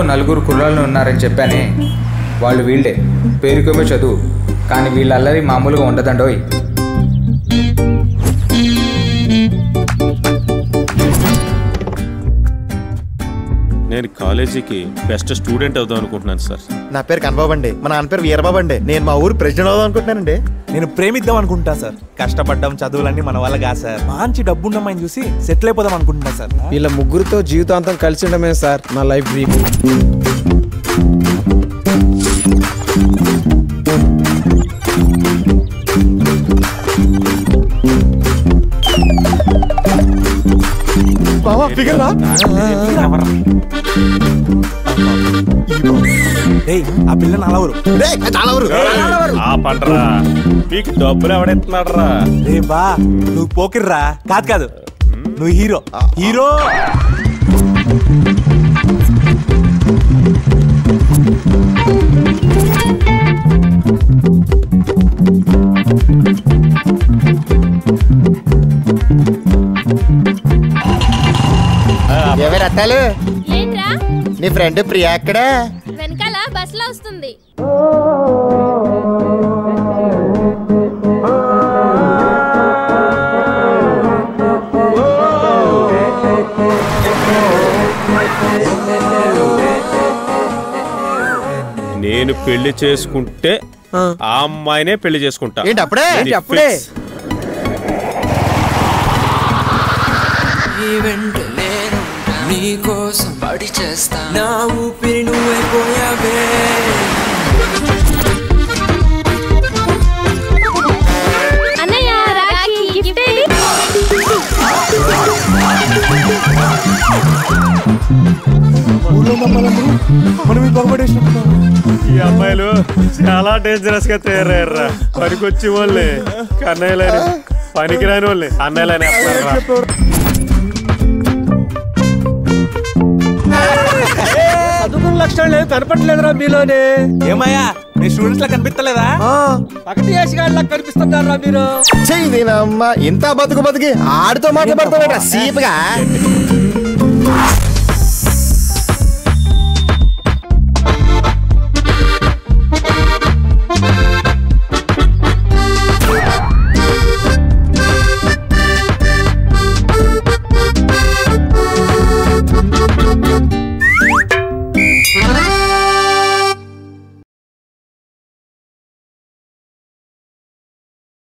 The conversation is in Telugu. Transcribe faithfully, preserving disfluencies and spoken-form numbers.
నలుగురు కుర్రాళ్ళు ఉన్నారని చెప్పానే, వాళ్ళు వీళ్ళే. పేరుకేమో చదువు, కానీ వీళ్ళ అల్లరి మామూలుగా ఉండదండోయ్. నేను కాలేజీకి బెస్ట్ స్టూడెంట్ అవుదాం అనుకుంటున్నాను సార్. నా పేరు కనబాబు అండి. మా నాన్న పేరు వీరబాబు అండి. నేను మా ఊరు ప్రెసిడెంట్ అవుదాం అనుకుంటున్నానండి. నేను ప్రేమిద్దాం అనుకుంటా సార్. కష్టపడ్డాం, చదువులన్నీ మన వల్ల కాదు సార్. మంచి డబ్బున్నమ్మని చూసి సెటిల్ అయిపోదాం అనుకుంటున్నా సార్. వీళ్ళ ముగ్గురుతో జీవితాంతం కలిసి ఉండమే సార్ నా లైఫ్ డ్రీమ్. బావా ఫిగర్ రా. ఆ పిల్ల నలవరు మీకు డబ్బులు ఎవడెత్తున్నాడు రా? రే బా, నువ్వు పోకిర్రా. కాదు కాదు, నువ్వు హీరో. హీరో ఎవరు అత్తాలు? నీ ఫ్రెండ్ ప్రియా ఎక్కడ? వెనకాల బస్ లో వస్తుంది. నేను పెళ్లి చేసుకుంటే ఆ అమ్మాయినే పెళ్లి చేసుకుంటా. ఏంటి అప్పుడే? అప్పుడే నీకోసం పడి చేస్తా, నా ఊపిరి నువ్వైపోయావే. అన్నయ్య రాఖీ గిఫ్ట్ ఏది? మనం బాగుపడేసినప్పుడు ఈ అమ్మాయిలు చాలా డేంజరస్ గా తయారయ్యారా. పనికొచ్చి వాళ్ళే కన్నయ్యలని, పనికిరాని వాళ్ళే అన్నయ్యలని వేస్తారా. చదువుకున్న లక్షణాలు ఏం కనపడలేదురా మీలోనే. ఏమయ్యా, మీ స్టూడెంట్స్ లా కనిపిస్తలేదా? పకటి వేషగాళ్ళ కనిపిస్తున్నారా మీరు? చెయ్యి ఇంత బతుకు బతికి ఆడితో మాట్లాడతాడు సీపుగా.